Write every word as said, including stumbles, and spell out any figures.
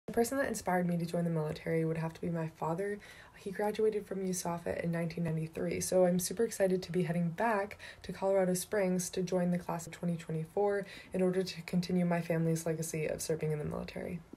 The person that inspired me to join the military would have to be my father. He graduated from U S A F in nineteen ninety-three, so I'm super excited to be heading back to Colorado Springs to join the class of twenty twenty-four in order to continue my family's legacy of serving in the military.